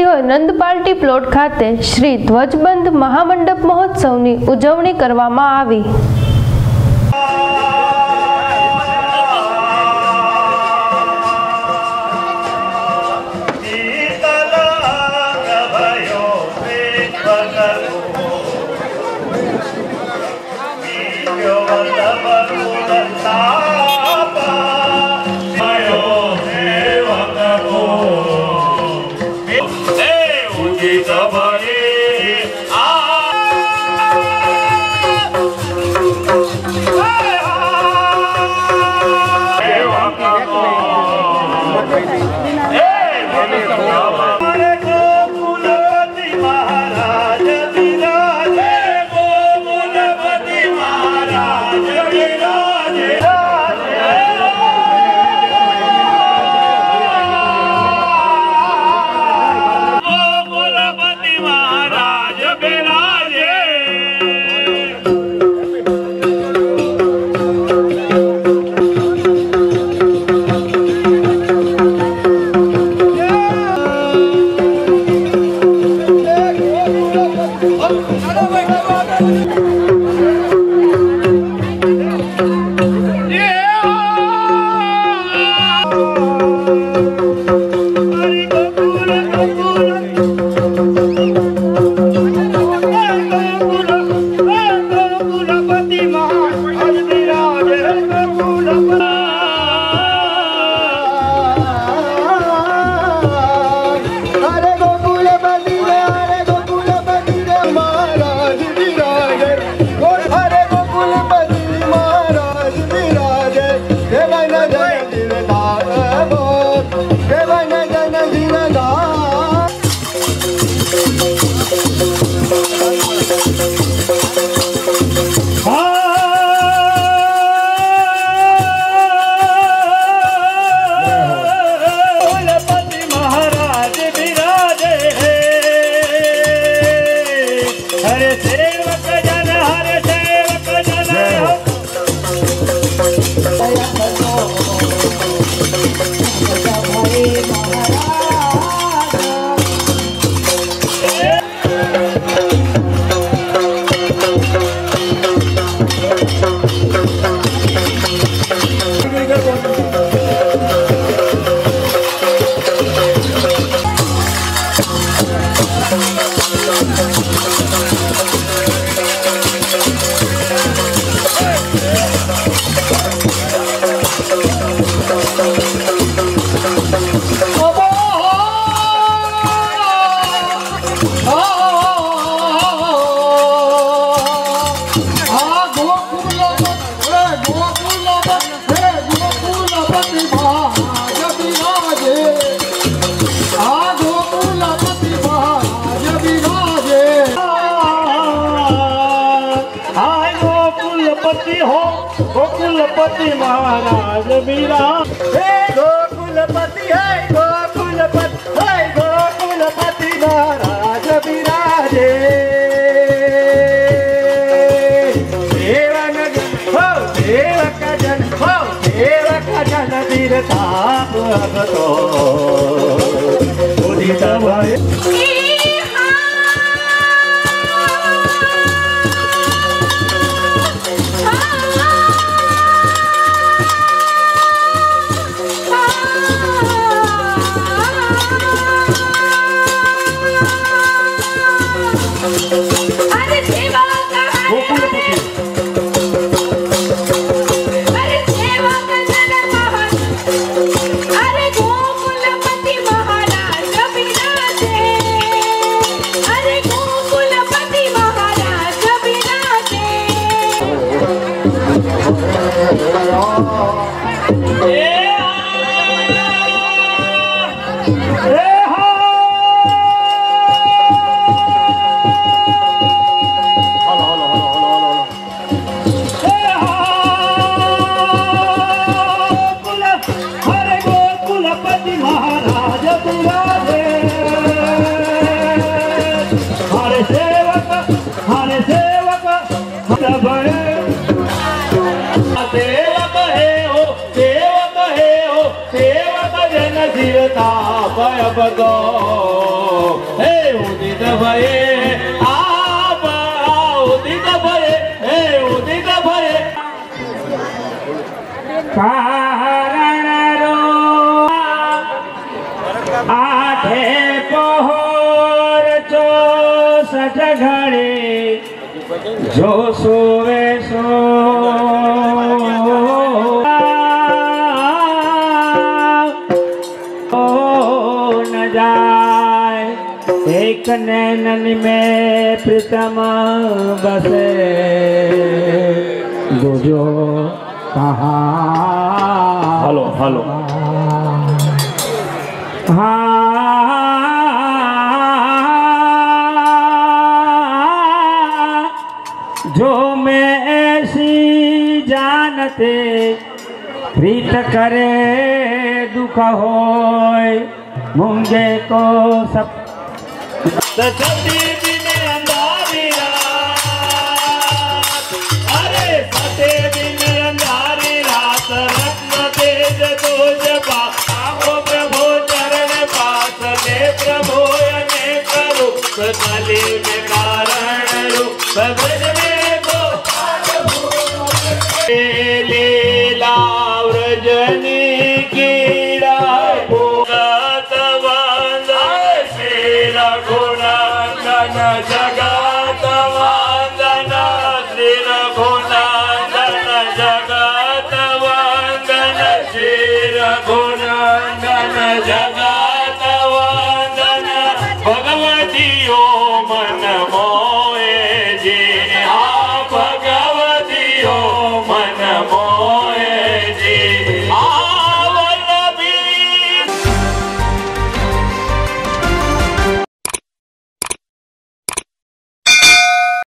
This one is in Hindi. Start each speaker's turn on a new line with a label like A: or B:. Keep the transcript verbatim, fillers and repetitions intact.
A: વિદ્યાર્થીઓ નંદ પાર્ટી પ્લોટ ખાતે શ્રી ધ્વજબંધ મહામંડપ મહોત્સવની ઉજવણી કરવામાં આવી।
B: गोकुलपति महाराज विराज गोकुलपति है गोकुलपति है गोकुलपति महाराज विराजे देवन हो देवक जन हो देवक जन वीरता तो उदित भय
C: अरे गोकुलपति महाराज विराजे।
B: तीरता भय बदो हे उदित भये आप उदित भये हे उदित भये कारण रो आठे पहोर चौसठ घड़ी जो सोवे सो न जाए एक नैनन में प्रीतम बसे दूजो कहा हेलो हेलो हाँ जो मैं ऐसी जानते प्रीत करे दुख होय मुंगे को सब सती दिन अंधारी रात अरे सते दिन अंधारी रात रत्न तेज तो जपा आओ प्रभु चरण पास ले प्रभु ने करो कली में कारण रूप भज में को लीला व्रजनी कीड़ा जगत वंदन श्री रघुनंदन जगत वंदन श्री रघुनंदन जगत